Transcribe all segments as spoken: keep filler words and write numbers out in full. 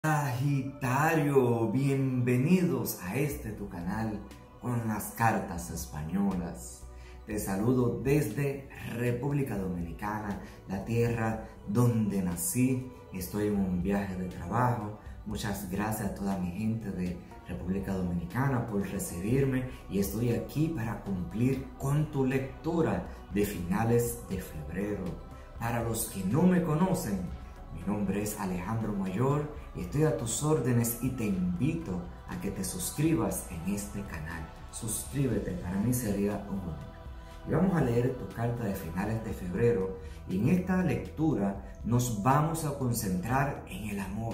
Sagitario, bienvenidos a este tu canal con las cartas españolas. Te saludo desde República Dominicana, la tierra donde nací. Estoy en un viaje de trabajo. Muchas gracias a toda mi gente de República Dominicana por recibirme y estoy aquí para cumplir con tu lectura de finales de febrero. Para los que no me conocen, mi nombre es Alejandro Mayor y estoy a tus órdenes y te invito a que te suscribas en este canal. Suscríbete, para mí sería un honor. Y vamos a leer tu carta de finales de febrero y en esta lectura nos vamos a concentrar en el amor.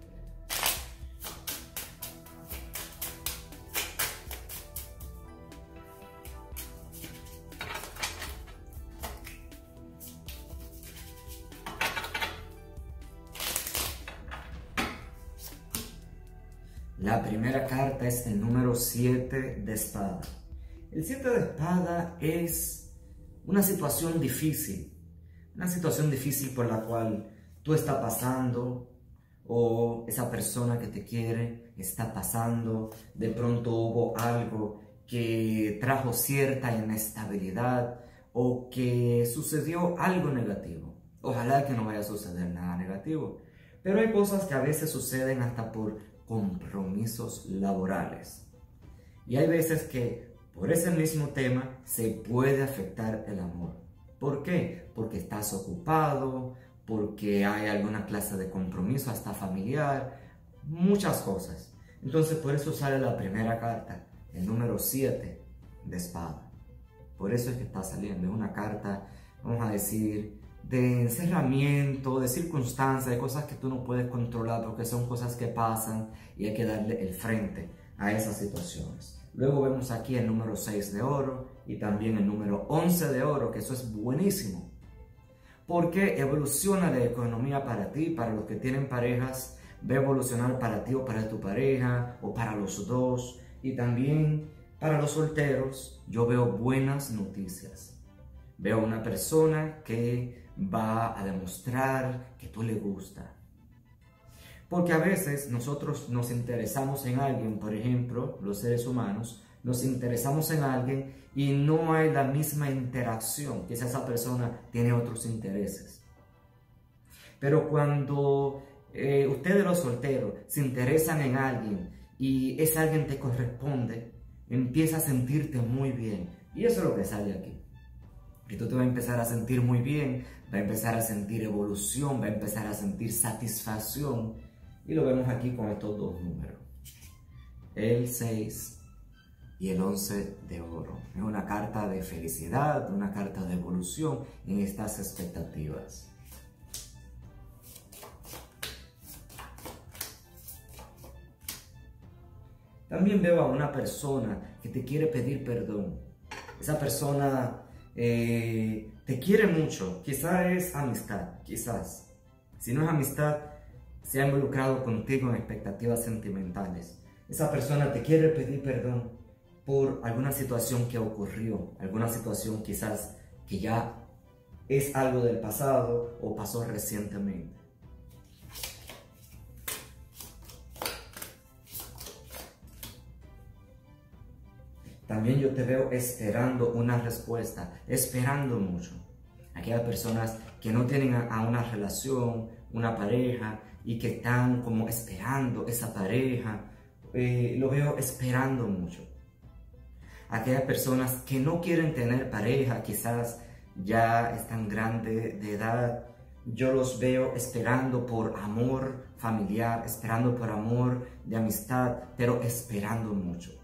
La primera carta es el número siete de espada. El siete de espada es una situación difícil, una situación difícil por la cual tú estás pasando o esa persona que te quiere está pasando. De pronto hubo algo que trajo cierta inestabilidad o que sucedió algo negativo. Ojalá que no vaya a suceder nada negativo, pero hay cosas que a veces suceden hasta por compromisos laborales. Y hay veces que por ese mismo tema se puede afectar el amor. ¿Por qué? Porque estás ocupado, porque hay alguna clase de compromiso hasta familiar, muchas cosas. Entonces por eso sale la primera carta, el número siete de espada. Por eso es que está saliendo, es una carta, vamos a decir, de encerramiento, de circunstancias, de cosas que tú no puedes controlar porque son cosas que pasan y hay que darle el frente a esas situaciones. Luego vemos aquí el número seis de oro y también el número once de oro, que eso es buenísimo porque evoluciona la economía para ti, para los que tienen parejas, va a evolucionar para ti o para tu pareja o para los dos. Y también para los solteros yo veo buenas noticias. Veo una persona que va a demostrar que tú le gusta. Porque a veces nosotros nos interesamos en alguien, por ejemplo, los seres humanos, nos interesamos en alguien y no hay la misma interacción, quizás esa persona tiene otros intereses. Pero cuando eh, ustedes los solteros se interesan en alguien y ese alguien te corresponde, empiezas a sentirte muy bien. Y eso es lo que sale aquí. Y tú te vas a empezar a sentir muy bien, va a empezar a sentir evolución, va a empezar a sentir satisfacción. Y lo vemos aquí con estos dos números, el seis y el once de oro. Es una carta de felicidad, una carta de evolución en estas expectativas. También veo a una persona que te quiere pedir perdón. Esa persona Eh, te quiere mucho, quizás es amistad, quizás. Si no es amistad, se ha involucrado contigo en expectativas sentimentales. Esa persona te quiere pedir perdón por alguna situación que ocurrió, alguna situación quizás que ya es algo del pasado o pasó recientemente. También yo te veo esperando una respuesta, esperando mucho. Aquellas personas que no tienen a una relación, una pareja, y que están como esperando esa pareja, eh, lo veo esperando mucho. Aquellas personas que no quieren tener pareja, quizás ya están grandes de edad, yo los veo esperando por amor familiar, esperando por amor de amistad, pero esperando mucho.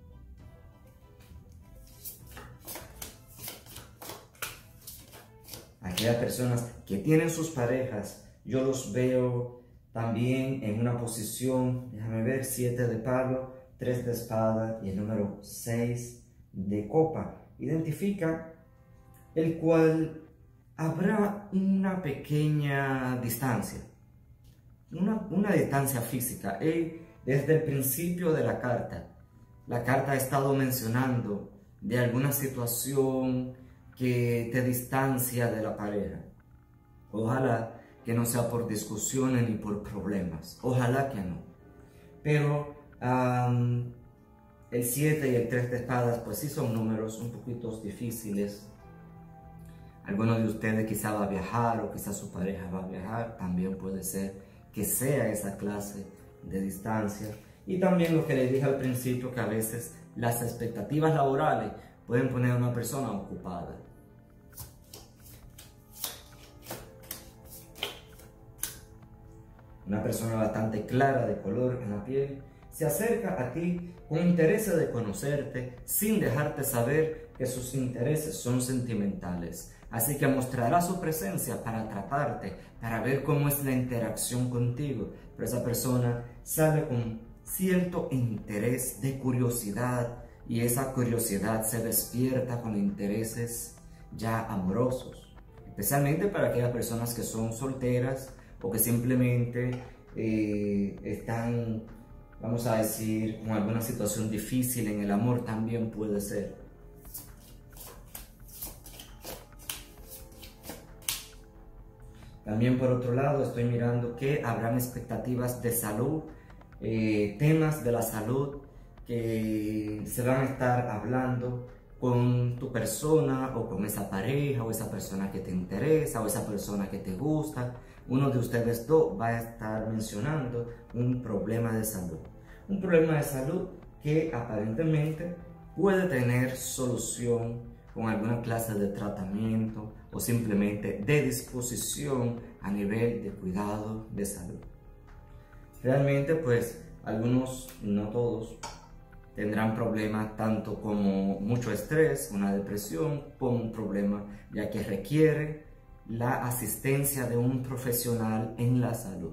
Aquellas personas que tienen sus parejas, yo los veo también en una posición, déjame ver, siete de palo, tres de espada y el número seis de copa. Identifica el cual habrá una pequeña distancia, una, una distancia física. Y desde el principio de la carta, la carta ha estado mencionando de alguna situación que te distancia de la pareja. Ojalá que que no sea por discusiones ni por problemas. Ojalá que no. Pero um, el siete y el tres de espadas, pues sí son números un poquito difíciles. Algunos de ustedes quizá va a viajar o quizá su pareja va a viajar. También puede ser que sea esa clase de distancia. Y también lo que les dije al principio, que a veces las expectativas laborales pueden poner a una persona ocupada. Una persona bastante clara de color en la piel se acerca a ti con interés de conocerte sin dejarte saber que sus intereses son sentimentales. Así que mostrará su presencia para tratarte, para ver cómo es la interacción contigo. Pero esa persona sale con cierto interés de curiosidad y esa curiosidad se despierta con intereses ya amorosos. Especialmente para aquellas personas que son solteras o que simplemente eh, están, vamos a decir, con alguna situación difícil en el amor, también puede ser. También por otro lado estoy mirando que habrán expectativas de salud, eh, temas de la salud que se van a estar hablando con tu persona o con esa pareja o esa persona que te interesa o esa persona que te gusta. Uno de ustedes dos va a estar mencionando un problema de salud. Un problema de salud que aparentemente puede tener solución con alguna clase de tratamiento o simplemente de disposición a nivel de cuidado de salud. Realmente, pues, algunos, no todos, tendrán problemas tanto como mucho estrés, una depresión, como un problema ya que requiere la asistencia de un profesional en la salud.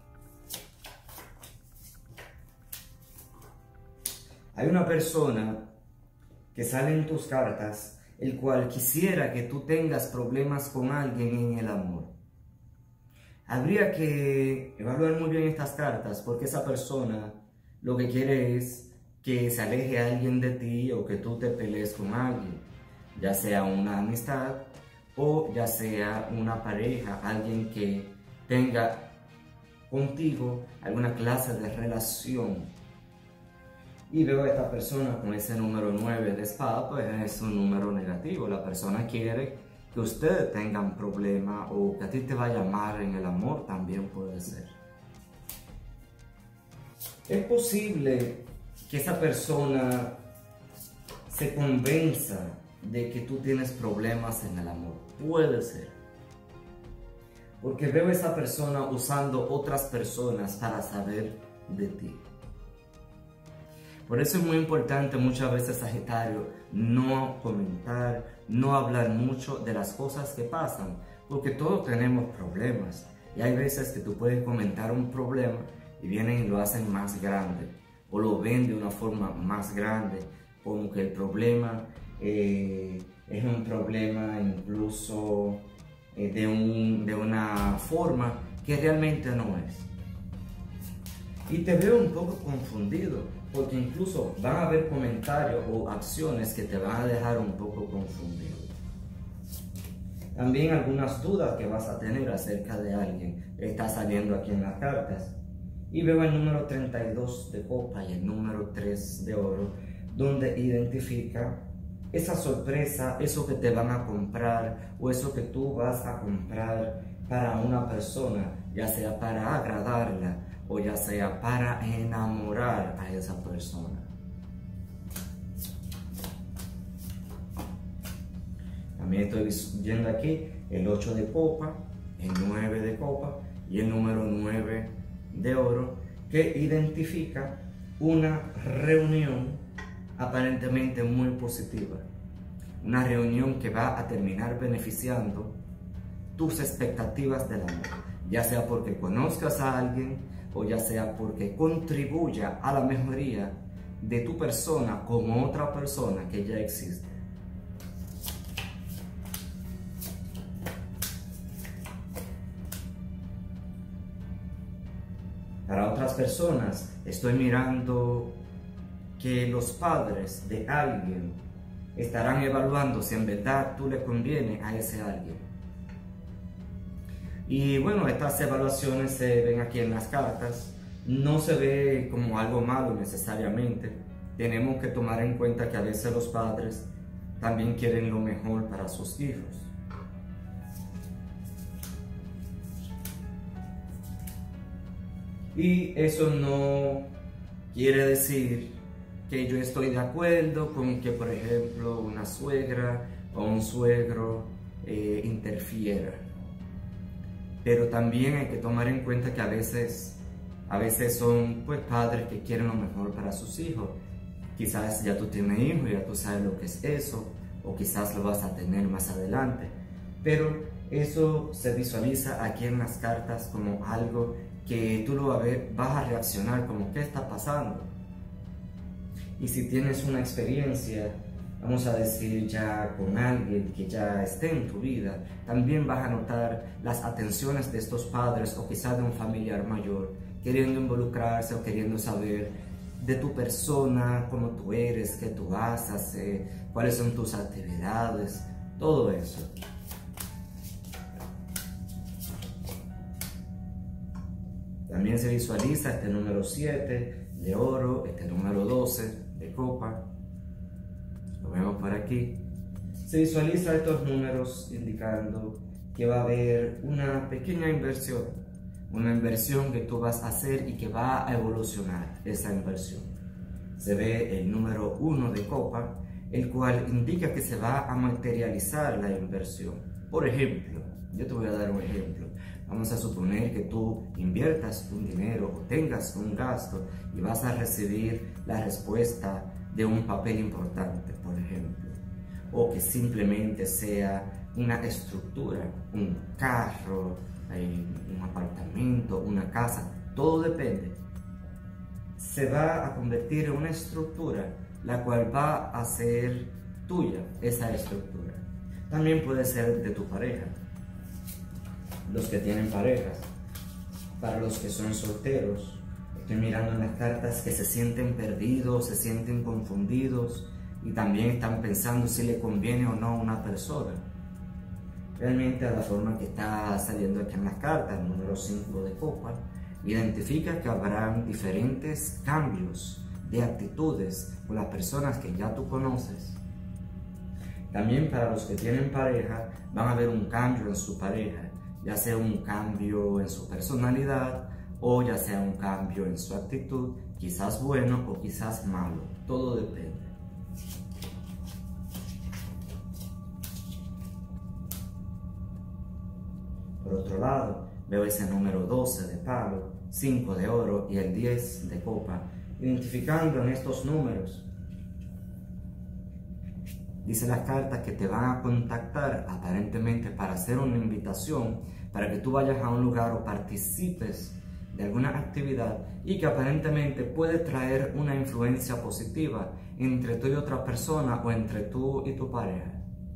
Hay una persona que sale en tus cartas, el cual quisiera que tú tengas problemas con alguien en el amor. Habría que evaluar muy bien estas cartas porque esa persona lo que quiere es que se aleje a alguien de ti o que tú te pelees con alguien, ya sea una amistad o ya sea una pareja, alguien que tenga contigo alguna clase de relación. Y veo a esta persona con ese número nueve de espada, pues es un número negativo. La persona quiere que ustedes tengan problemas o que a ti te vaya mal en el amor, también puede ser. Es posible que esa persona se convenza de que tú tienes problemas en el amor. Puede ser. Porque veo a esa persona usando otras personas para saber de ti. Por eso es muy importante muchas veces, Sagitario, no comentar, no hablar mucho de las cosas que pasan, porque todos tenemos problemas. Y hay veces que tú puedes comentar un problema y vienen y lo hacen más grande, o lo ven de una forma más grande, como que el problema eh, es un problema incluso eh, de, un, de una forma que realmente no es. Y te veo un poco confundido, porque incluso van a haber comentarios o acciones que te van a dejar un poco confundido. También algunas dudas que vas a tener acerca de alguien está saliendo aquí en las cartas. Y veo el número treinta y dos de copa y el número tres de oro, donde identifica esa sorpresa, eso que te van a comprar o eso que tú vas a comprar para una persona, ya sea para agradarla o ya sea para enamorar a esa persona. También estoy viendo aquí el ocho de copa, el nueve de copa y el número nueve de oro, que identifica una reunión aparentemente muy positiva. Una reunión que va a terminar beneficiando tus expectativas del amor, ya sea porque conozcas a alguien o ya sea porque contribuya a la mejoría de tu persona como otra persona que ya existe. Para otras personas, estoy mirando que los padres de alguien estarán evaluando si en verdad tú le conviene a ese alguien. Y bueno, estas evaluaciones se ven aquí en las cartas. No se ve como algo malo necesariamente. Tenemos que tomar en cuenta que a veces los padres también quieren lo mejor para sus hijos. Y eso no quiere decir que yo estoy de acuerdo con que, por ejemplo, una suegra o un suegro eh, interfiera. Pero también hay que tomar en cuenta que a veces, a veces son pues, padres que quieren lo mejor para sus hijos. Quizás ya tú tienes hijos, ya tú sabes lo que es eso, o quizás lo vas a tener más adelante. Pero eso se visualiza aquí en las cartas como algo que tú lo vas a ver, vas a reaccionar como ¿qué está pasando? Y si tienes una experiencia, vamos a decir ya con alguien que ya esté en tu vida, también vas a notar las atenciones de estos padres o quizás de un familiar mayor, queriendo involucrarse o queriendo saber de tu persona, cómo tú eres, qué tú haces, eh, cuáles son tus actividades, todo eso. También se visualiza este número siete de oro, este número doce de copa. Lo vemos por aquí. Se visualiza estos números indicando que va a haber una pequeña inversión. Una inversión que tú vas a hacer y que va a evolucionar esa inversión. Se ve el número uno de copa, el cual indica que se va a materializar la inversión. Por ejemplo, yo te voy a dar un ejemplo. Vamos a suponer que tú inviertas un dinero o tengas un gasto y vas a recibir la respuesta de un papel importante, por ejemplo. O que simplemente sea una estructura, un carro, un apartamento, una casa, todo depende. Se va a convertir en una estructura, la cual va a ser tuya, esa estructura. También puede ser de tu pareja. Los que tienen parejas, para los que son solteros, estoy mirando en las cartas que se sienten perdidos, se sienten confundidos y también están pensando si le conviene o no a una persona. Realmente a la forma que está saliendo aquí en las cartas, el número cinco de copa, identifica que habrán diferentes cambios de actitudes con las personas que ya tú conoces. También para los que tienen pareja, van a ver un cambio en su pareja, ya sea un cambio en su personalidad o ya sea un cambio en su actitud, quizás bueno o quizás malo, todo depende. Por otro lado, veo ese número doce de palo, cinco de oro y el diez de copa, identificando en estos números. Dice las cartas que te van a contactar aparentemente para hacer una invitación para que tú vayas a un lugar o participes de alguna actividad y que aparentemente puede traer una influencia positiva entre tú y otra persona o entre tú y tu pareja.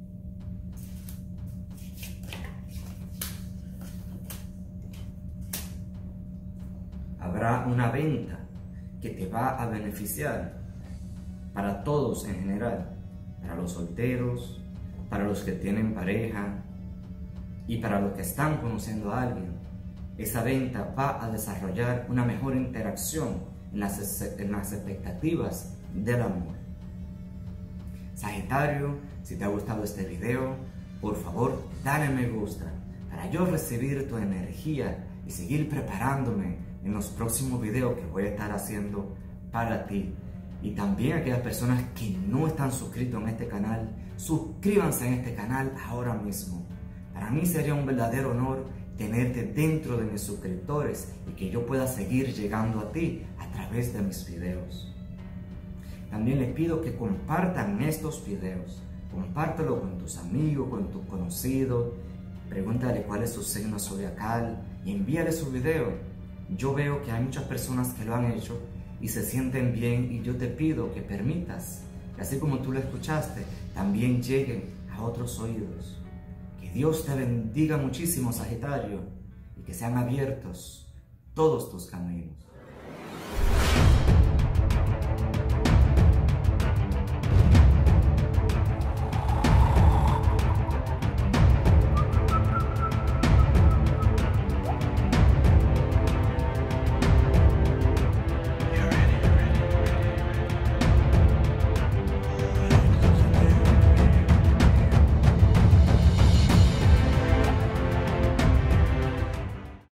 Habrá una venta que te va a beneficiar para todos en general. Para los solteros, para los que tienen pareja y para los que están conociendo a alguien. Esa venta va a desarrollar una mejor interacción en las, en las expectativas del amor. Sagitario, si te ha gustado este video, por favor dale me gusta para yo recibir tu energía y seguir preparándome en los próximos videos que voy a estar haciendo para ti. Y también aquellas personas que no están suscritos en este canal, suscríbanse en este canal ahora mismo. Para mí sería un verdadero honor tenerte dentro de mis suscriptores y que yo pueda seguir llegando a ti a través de mis videos. También les pido que compartan estos videos. Compártelo con tus amigos, con tus conocidos. Pregúntale cuál es su signo zodiacal y envíale su video. Yo veo que hay muchas personas que lo han hecho y se sienten bien y yo te pido que permitas que así como tú lo escuchaste, también lleguen a otros oídos. Que Dios te bendiga muchísimo, Sagitario, y que sean abiertos todos tus caminos.